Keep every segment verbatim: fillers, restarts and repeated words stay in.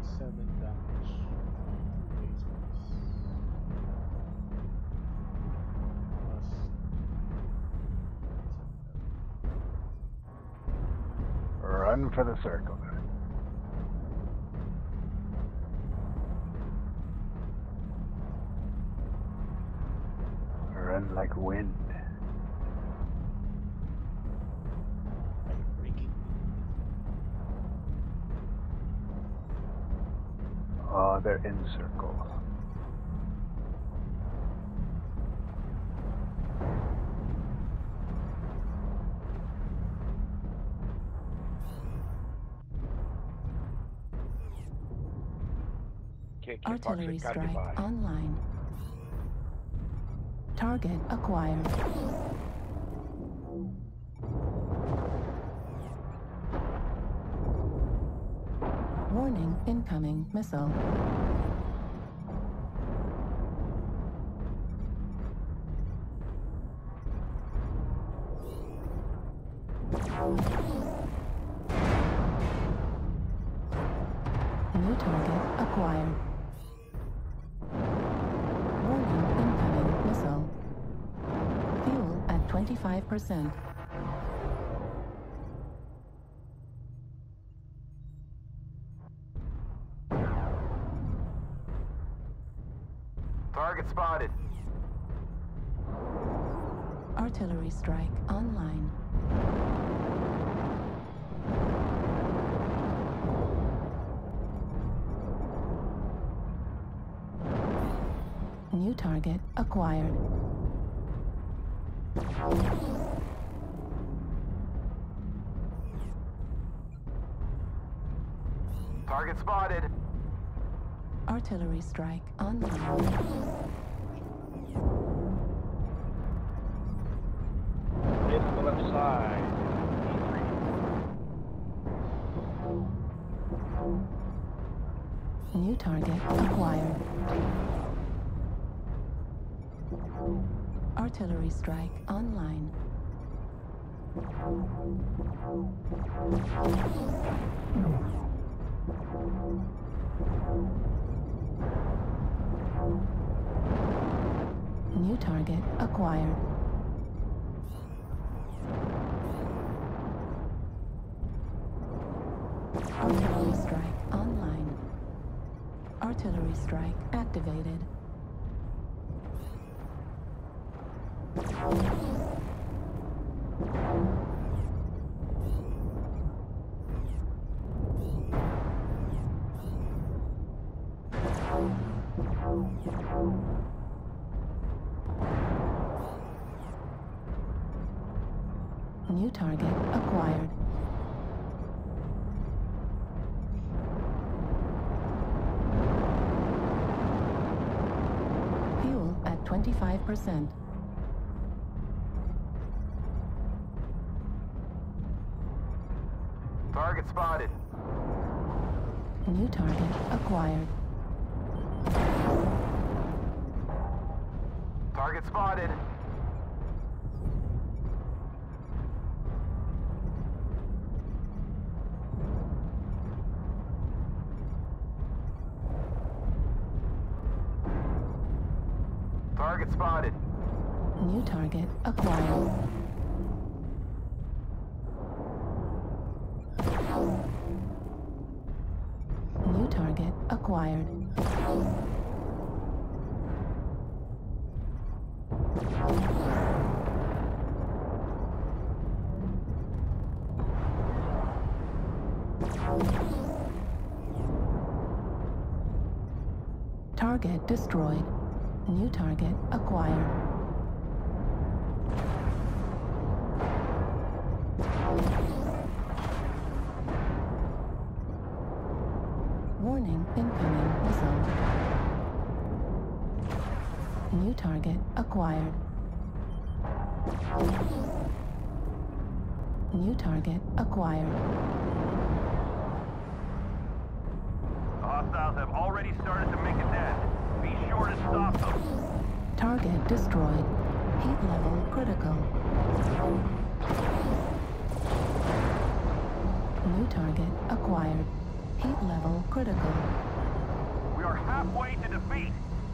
seven damage. Plus Run for the circle. Run like wind. like breaking. Oh, they're in circle. Artillery strike online. Target acquired. Warning, incoming missile. New target acquired. Warning, incoming missile. Fuel at twenty-five percent. Target spotted. Artillery strike online. New target acquired. Target spotted. Artillery strike online. Hit on the left side. E three. New target acquired. Artillery strike online. New target acquired. Artillery strike online. Artillery strike activated. New target acquired. Fuel at twenty-five percent. Target spotted. New target acquired. Target spotted. Target spotted. New target acquired. New target acquired. Target destroyed. New target acquired. Warning, incoming missile. New target acquired. New target acquired. The hostiles have already started to make a dent. Be sure to stop them. Target destroyed. Heat level critical. New target acquired. Heat level critical. halfway to defeat.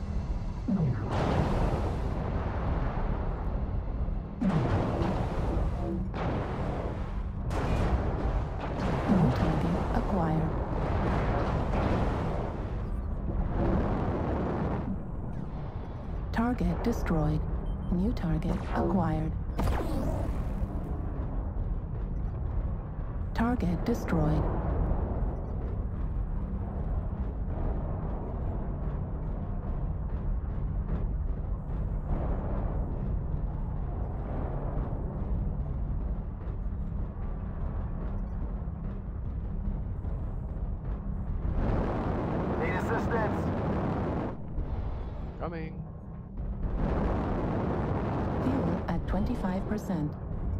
New target acquired. Target destroyed. New target acquired. Target destroyed. Need assistance. Coming. Fuel at twenty-five percent.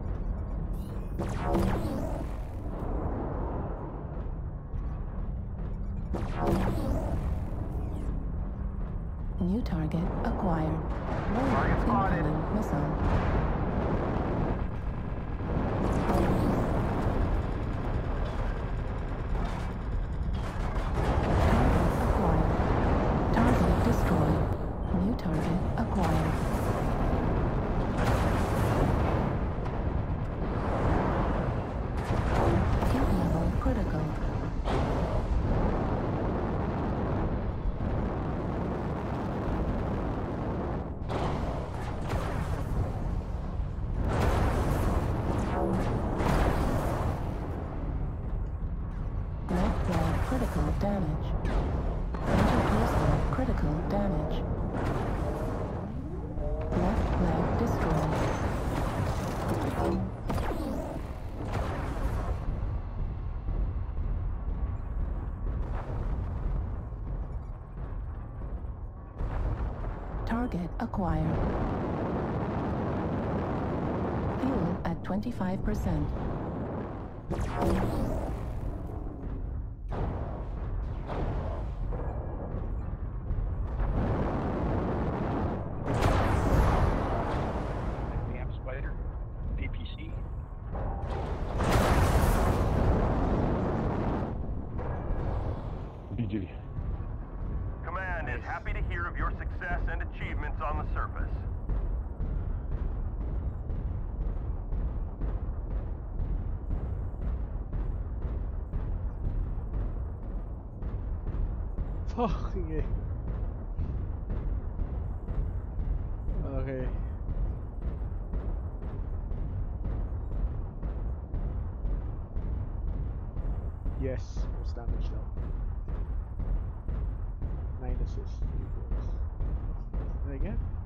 New target acquired. Target spotted. Incoming missile. Target acquired. Target destroyed. New target acquired. Heat level critical. Left flag critical damage. Interpersonal critical damage. Left flag destroyed. Target acquired. Fuel at twenty-five percent. Damn spider. D P C. B G. Command is happy to hear of your success and achievements on the surface. Fucking it. Okay. Yes, most damage now. Nine assists, three goals. And again.